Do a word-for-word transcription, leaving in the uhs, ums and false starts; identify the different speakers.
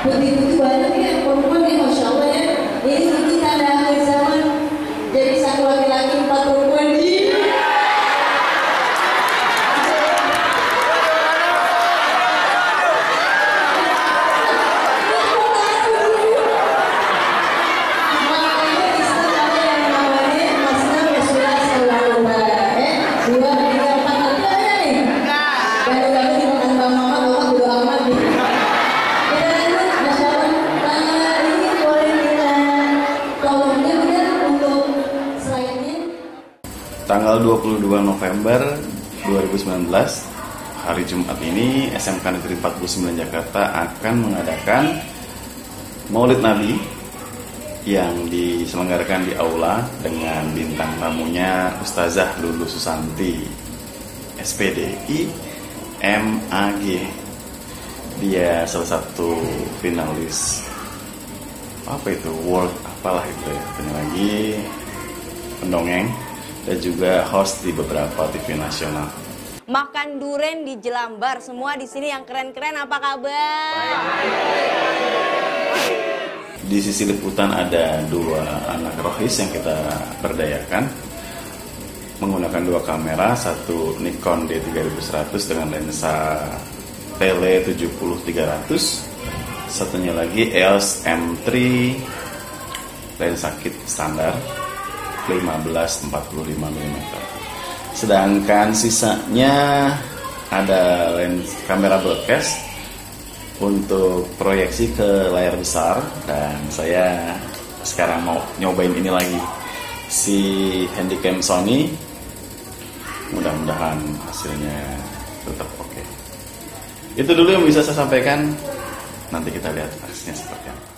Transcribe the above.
Speaker 1: putih-putih banyak ya perempuan ya, masya Allah ya. Ini ini tanda akhir zaman. Jadi satu laki-laki empat perempuan di.
Speaker 2: Tanggal dua puluh dua November dua ribu sembilan belas, hari Jumat ini, S M K Negeri empat puluh sembilan Jakarta akan mengadakan Maulid Nabi yang diselenggarakan di aula dengan bintang tamunya Ustazah Lulu Susanti, S P D I M A G. Dia salah satu finalis apa itu World apalah itu ya, penyanyi, pendongeng, dan juga host di beberapa T V nasional.
Speaker 3: Makan duren di Jelambar, semua di sini yang keren-keren, apa kabar?
Speaker 2: Di sisi liputan ada dua anak rohis yang kita berdayakan menggunakan dua kamera, satu Nikon D tiga ribu seratus dengan lensa tele tujuh puluh tiga ratus, satunya lagi E O S M tiga lensa kit standar lima belas empat puluh lima milimeter. Sedangkan sisanya ada lens kamera broadcast untuk proyeksi ke layar besar, dan saya sekarang mau nyobain ini lagi, si Handycam Sony. Mudah-mudahan hasilnya tetap oke. Itu dulu yang bisa saya sampaikan. Nanti kita lihat hasilnya seperti apa.